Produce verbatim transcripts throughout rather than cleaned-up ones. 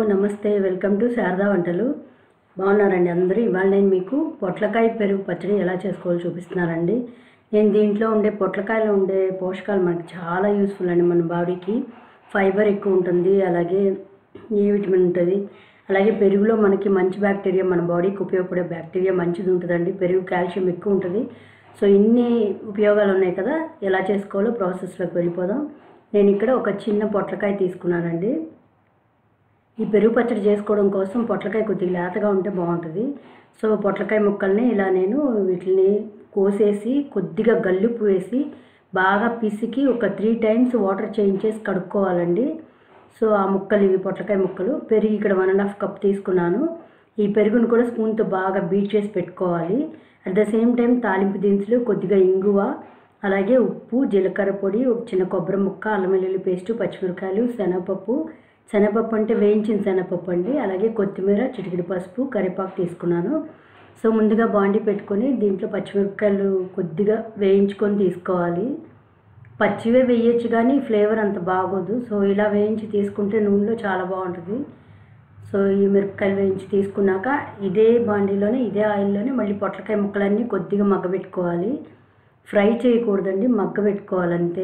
నమస్తే welcome to Sharada వంటలు. బాగున్నారండి అందరూ? ఇవాళ నేను మీకు పొట్లకాయ పెరుగు పచ్చడి ఎలా చేసుకోవాలో చూపిస్తున్నానండి. నేను దీంట్లో ఉండే పొట్లకాయలో ఉండే పోషకాలు మనకి చాలా యూస్ఫుల్ అండి. మన బాడీకి ఫైబర్ ఎక్కువ ఉంటుంది, అలాగే ఏ విటమిన్ ఉంటుంది, అలాగే పెరుగులో మనకి మంచి బ్యాక్టీరియా, మన బాడీకి ఉపయోగపడే బ్యాక్టీరియా మంచిది ఉంటుందండి. పెరుగు కాల్షియం ఎక్కువ ఉంటుంది. సో ఇన్ని ఉపయోగాలు ఉన్నాయి కదా, ఎలా చేసుకోవాలో ప్రాసెస్లోకి వెళ్ళిపోదాం. నేను ఇక్కడ ఒక చిన్న పొట్లకాయ తీసుకున్నానండి. ఈ పెరుగు పచ్చడి చేసుకోవడం కోసం పొట్లకాయ కొద్దిగా లేతగా ఉంటే బాగుంటుంది. సో పొట్లకాయ ముక్కల్ని ఇలా నేను వీటిని కోసేసి కొద్దిగా గల్లుప్పు వేసి బాగా పిసికి ఒక త్రీ టైమ్స్ వాటర్ చేంజ్ చేసి కడుక్కోవాలండి. సో ఆ ముక్కలు ఇవి పొట్లకాయ ముక్కలు. పెరుగు ఇక్కడ వన్ అండ్ హాఫ్ కప్ తీసుకున్నాను. ఈ పెరుగును కూడా స్పూన్తో బాగా బీట్ చేసి పెట్టుకోవాలి. అట్ ద సేమ్ టైం తాలింపు దినుసులు, కొద్దిగా ఇంగువ, అలాగే ఉప్పు, జీలకర్ర పొడి, ఒక చిన్న కొబ్బరి ముక్క, అల్లం వెల్లుల్లి పేస్టు, పచ్చిమిరకాయలు, శనగపప్పు, శనగపప్పు అంటే వేయించిన శనగపప్పు అండి, అలాగే కొత్తిమీర, చిటికెడు పసుపు, కరివేపాకు తీసుకున్నాను. సో ముందుగా బాండీ పెట్టుకొని దీంట్లో పచ్చిమిరపకాయలు కొద్దిగా వేయించుకొని తీసుకోవాలి. పచ్చివే వేయచ్చు కానీ ఫ్లేవర్ అంత బాగోదు. సో ఇలా వేయించి తీసుకుంటే నూనెలో చాలా బాగుంటుంది. సో ఈ మిరపకాయలు వేయించి తీసుకున్నాక ఇదే బాండీలోనే, ఇదే ఆయిల్లోనే మళ్ళీ పొట్లకాయ ముక్కలన్నీ కొద్దిగా మగ్గబెట్టుకోవాలి. ఫ్రై చేయకూడదండి, మగ్గబెట్టుకోవాలంతే.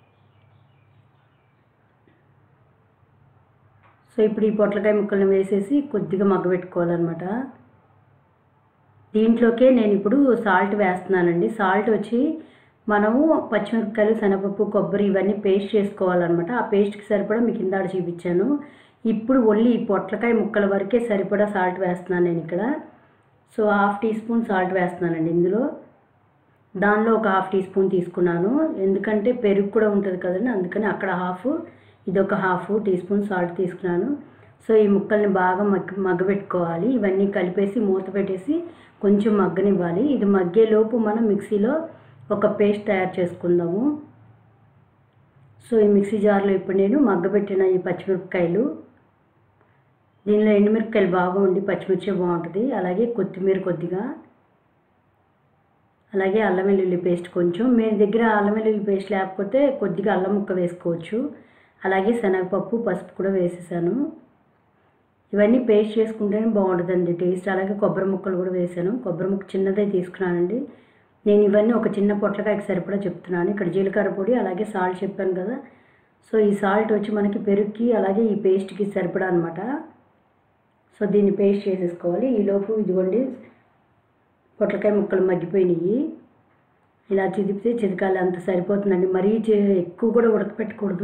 సో ఇప్పుడు ఈ పొట్లకాయ ముక్కలను వేసేసి కొద్దిగా మగ్గబెట్టుకోవాలన్నమాట. దీంట్లోకే నేను ఇప్పుడు సాల్ట్ వేస్తున్నానండి. సాల్ట్ వచ్చి మనము పచ్చిమిరపకాయలు, శనగపప్పు, కొబ్బరి ఇవన్నీ పేస్ట్ చేసుకోవాలన్నమాట. ఆ పేస్ట్కి సరిపడా మీకు ఇందాక చూపించాను. ఇప్పుడు ఓన్లీ ఈ పొట్లకాయ ముక్కల వరకే సరిపడా సాల్ట్ వేస్తున్నాను నేను ఇక్కడ. So half teaspoon salt వేస్తున్నానండి ఇందులో. దానిలో ఒక హాఫ్ టీ స్పూన్ తీసుకున్నాను, ఎందుకంటే పెరుగు కూడా ఉంటుంది కదండి, అందుకని అక్కడ హాఫ్, ఇదొక హాఫ్ టీ స్పూన్ సాల్ట్ తీసుకున్నాను. సో ఈ ముక్కల్ని బాగా మగ్గ మగ్గబెట్టుకోవాలి. ఇవన్నీ కలిపేసి మూత పెట్టేసి కొంచెం మగ్గనివ్వాలి. ఇది మగ్గేలోపు మనం మిక్సీలో ఒక పేస్ట్ తయారు చేసుకుందాము. సో ఈ మిక్సీ జార్లో ఇప్పుడు నేను మగ్గబెట్టిన ఈ పచ్చిమిరపకాయలు, దీనిలో ఎండుమిరపకాయలు బాగా ఉండి పచ్చిమిర్చి బాగుంటుంది, అలాగే కొత్తిమీర కొద్దిగా, అలాగే అల్లం వెల్లుల్లి పేస్ట్ కొంచెం. మీ దగ్గర అల్లం వెల్లుల్లి పేస్ట్ లేకపోతే కొద్దిగా అల్లం ముక్క వేసుకోవచ్చు. అలాగే శనగపప్పు, పసుపు కూడా వేసేసాను. ఇవన్నీ పేస్ట్ చేసుకుంటేనే బాగుంటుందండి టేస్ట్. అలాగే కొబ్బరి ముక్కలు కూడా వేసాను. కొబ్బరి ముక్క చిన్నదే తీసుకున్నానండి. నేను ఇవన్నీ ఒక చిన్న పొట్లకాయకి సరిపడా చెప్తున్నాను. ఇక్కడ జీలకర్ర పొడి, అలాగే సాల్ట్ చెప్పాను కదా. సో ఈ సాల్ట్ వచ్చి మనకి పెరుగుకి అలాగే ఈ పేస్ట్కి సరిపడా అనమాట. సో దీన్ని పేస్ట్ చేసేసుకోవాలి. ఈలోపు ఇదిగోండి పొట్లకాయ ముక్కలు మగ్గిపోయినాయి. ఇలా చిదిపితే చితకాలి, అంత సరిపోతుందండి. మరీ ఎక్కువ కూడా ఉడకపెట్టకూడదు.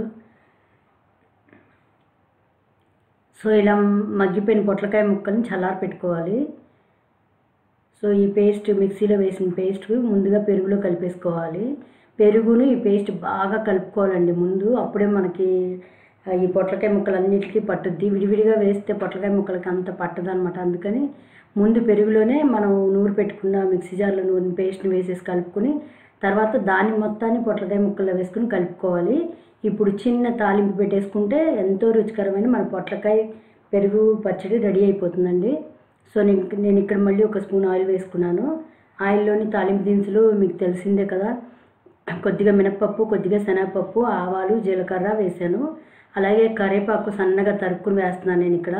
సో ఇలా మగ్గిపోయిన పొట్లకాయ ముక్కల్ని చల్లారి పెట్టుకోవాలి. సో ఈ పేస్ట్, మిక్సీలో వేసిన పేస్ట్ ముందుగా పెరుగులో కలిపేసుకోవాలి. పెరుగును ఈ పేస్ట్ బాగా కలుపుకోవాలండి ముందు, అప్పుడే మనకి ఈ పొట్లకాయ ముక్కలన్నిటికీ పట్టుద్ది. విడివిడిగా వేస్తే పొట్లకాయ ముక్కలకి అంత పట్టదు అనమాట. అందుకని ముందు పెరుగులోనే మనం నూరు పెట్టుకున్న మిక్సీ జార్లో నూనె పేస్ట్ని వేసేసి కలుపుకొని తర్వాత దాన్ని మొత్తాన్ని పొట్లకాయ ముక్కల్లో వేసుకుని కలుపుకోవాలి. ఇప్పుడు చిన్న తాలింపు పెట్టేసుకుంటే ఎంతో రుచికరమైన మన పొట్లకాయ పెరుగు పచ్చడి రెడీ అయిపోతుందండి. సో నేను నేను ఇక్కడ మళ్ళీ ఒక స్పూన్ ఆయిల్ వేసుకున్నాను. ఆయిల్లోని తాలింపు దినుసులు మీకు తెలిసిందే కదా, కొద్దిగా మినపప్పు, కొద్దిగా శనగపప్పు, ఆవాలు, జీలకర్ర వేసాను. అలాగే కరివేపాకు సన్నగా తరుక్కుని వేస్తున్నాను నేను ఇక్కడ.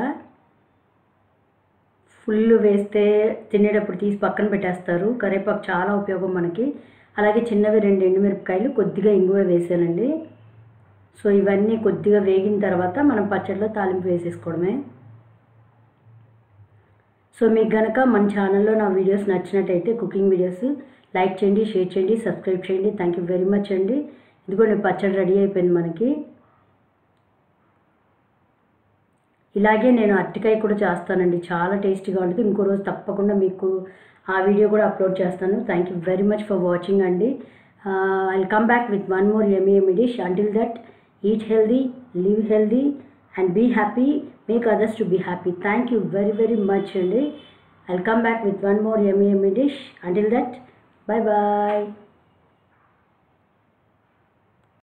ఫుల్ వేస్తే తినేటప్పుడు తీసి పక్కన పెట్టేస్తారు. కరివేపాకు చాలా ఉపయోగం మనకి. అలాగే చిన్నవి రెండు ఎండుమిరపకాయలు, కొద్దిగా ఇంగువ వేసానండి. సో ఇవన్నీ కొద్దిగా వేగిన తర్వాత మనం పచ్చడిలో తాలింపు వేసేసుకోవడమే. సో మీకు కనుక మన ఛానల్లో నా వీడియోస్ నచ్చినట్టయితే, కుకింగ్ వీడియోస్, లైక్ చేయండి, షేర్ చేయండి, సబ్స్క్రైబ్ చేయండి. థ్యాంక్ యూ వెరీ మచ్ అండి. ఇదిగోండి పచ్చడి రెడీ అయిపోయింది మనకి. ఇలాగే నేను అరటికాయ కూడా చేస్తానండి, చాలా టేస్టీగా ఉంటుంది. ఇంకో రోజు తప్పకుండా మీకు ఆ వీడియో కూడా అప్లోడ్ చేస్తాను. Thank you very much for watching అండి. I will come back with one more yummy yummy dish. Until that, eat healthy, live healthy and be happy, make others to be happy. Thank you very very much and I'll come back with one more yummy yummy dish. Until that, bye bye.